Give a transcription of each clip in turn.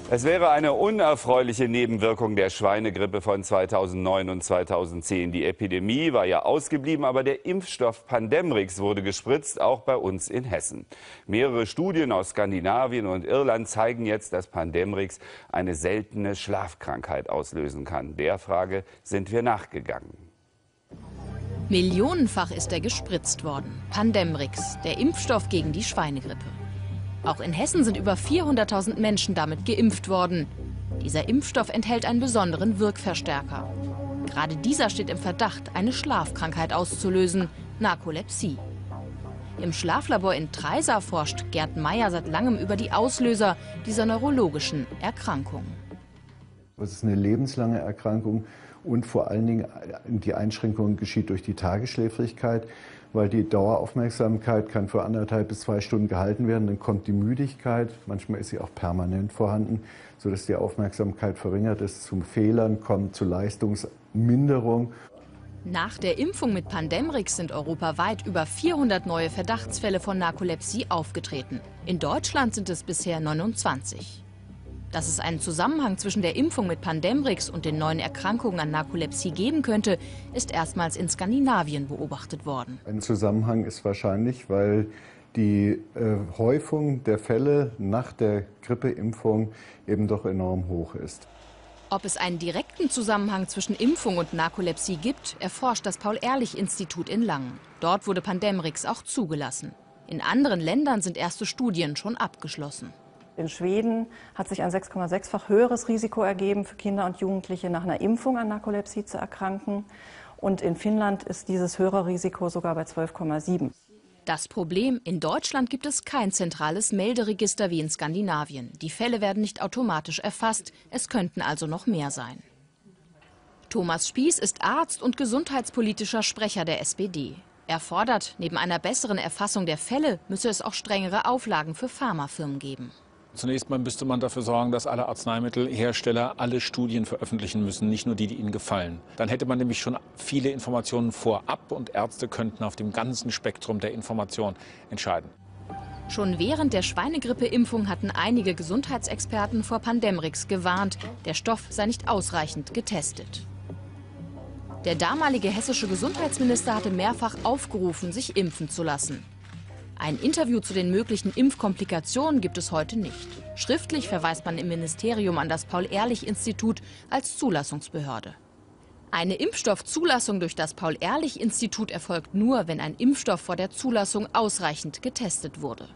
Es wäre eine unerfreuliche Nebenwirkung der Schweinegrippe von 2009 und 2010. Die Epidemie war ja ausgeblieben, aber der Impfstoff Pandemrix wurde gespritzt, auch bei uns in Hessen. Mehrere Studien aus Skandinavien und Irland zeigen jetzt, dass Pandemrix eine seltene Schlafkrankheit auslösen kann. Der Frage sind wir nachgegangen. Millionenfach ist er gespritzt worden. Pandemrix, der Impfstoff gegen die Schweinegrippe. Auch in Hessen sind über 400.000 Menschen damit geimpft worden. Dieser Impfstoff enthält einen besonderen Wirkverstärker. Gerade dieser steht im Verdacht, eine Schlafkrankheit auszulösen, Narkolepsie. Im Schlaflabor in Treisa forscht Gerd Meyer seit langem über die Auslöser dieser neurologischen Erkrankung. Es ist eine lebenslange Erkrankung und vor allen Dingen die Einschränkung geschieht durch die Tagesschläfrigkeit, weil die Daueraufmerksamkeit kann für 1,5 bis 2 Stunden gehalten werden. Dann kommt die Müdigkeit, manchmal ist sie auch permanent vorhanden, sodass die Aufmerksamkeit verringert ist, zu Fehlern kommt, zu Leistungsminderung. Nach der Impfung mit Pandemrix sind europaweit über 400 neue Verdachtsfälle von Narkolepsie aufgetreten. In Deutschland sind es bisher 29. Dass es einen Zusammenhang zwischen der Impfung mit Pandemrix und den neuen Erkrankungen an Narkolepsie geben könnte, ist erstmals in Skandinavien beobachtet worden. Ein Zusammenhang ist wahrscheinlich, weil die Häufung der Fälle nach der Grippeimpfung eben doch enorm hoch ist. Ob es einen direkten Zusammenhang zwischen Impfung und Narkolepsie gibt, erforscht das Paul-Ehrlich-Institut in Langen. Dort wurde Pandemrix auch zugelassen. In anderen Ländern sind erste Studien schon abgeschlossen. In Schweden hat sich ein 6,6-fach höheres Risiko ergeben, für Kinder und Jugendliche nach einer Impfung an Narkolepsie zu erkranken. Und in Finnland ist dieses höhere Risiko sogar bei 12,7. Das Problem: In Deutschland gibt es kein zentrales Melderegister wie in Skandinavien. Die Fälle werden nicht automatisch erfasst. Es könnten also noch mehr sein. Thomas Spieß ist Arzt und gesundheitspolitischer Sprecher der SPD. Er fordert, neben einer besseren Erfassung der Fälle müsse es auch strengere Auflagen für Pharmafirmen geben. Zunächst mal müsste man dafür sorgen, dass alle Arzneimittelhersteller alle Studien veröffentlichen müssen, nicht nur die, die ihnen gefallen. Dann hätte man nämlich schon viele Informationen vorab und Ärzte könnten auf dem ganzen Spektrum der Information entscheiden. Schon während der Schweinegrippeimpfung hatten einige Gesundheitsexperten vor Pandemrix gewarnt, der Stoff sei nicht ausreichend getestet. Der damalige hessische Gesundheitsminister hatte mehrfach aufgerufen, sich impfen zu lassen. Ein Interview zu den möglichen Impfkomplikationen gibt es heute nicht. Schriftlich verweist man im Ministerium an das Paul-Ehrlich-Institut als Zulassungsbehörde. Eine Impfstoffzulassung durch das Paul-Ehrlich-Institut erfolgt nur, wenn ein Impfstoff vor der Zulassung ausreichend getestet wurde.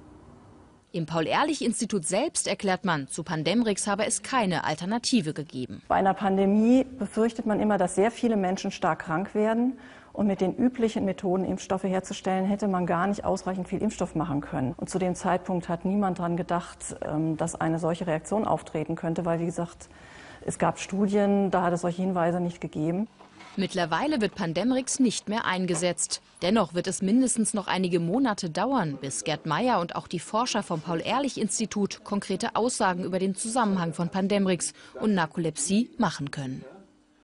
Im Paul-Ehrlich-Institut selbst erklärt man, zu Pandemrix habe es keine Alternative gegeben. Bei einer Pandemie befürchtet man immer, dass sehr viele Menschen stark krank werden. Und mit den üblichen Methoden, Impfstoffe herzustellen, hätte man gar nicht ausreichend viel Impfstoff machen können. Und zu dem Zeitpunkt hat niemand daran gedacht, dass eine solche Reaktion auftreten könnte, weil, wie gesagt, es gab Studien, da hat es solche Hinweise nicht gegeben. Mittlerweile wird Pandemrix nicht mehr eingesetzt. Dennoch wird es mindestens noch einige Monate dauern, bis Gerd Meyer und auch die Forscher vom Paul-Ehrlich-Institut konkrete Aussagen über den Zusammenhang von Pandemrix und Narkolepsie machen können.